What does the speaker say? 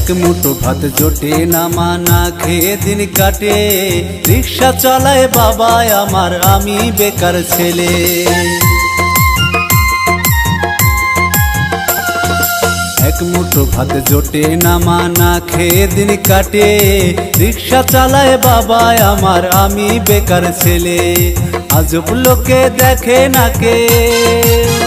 এক মুঠো ভাত জোটে না মা না খেয়ে দিন কাটে, রিক্সা চালায় বাবা আমার, আমি বেকার ছেলে। এক মুঠো ভাত জোটে না মা না খেয়ে দিন কাটে, রিক্সা চালায় বাবা আমার, আমি বেকার ছেলে। আজব লোকে দেখে না কে।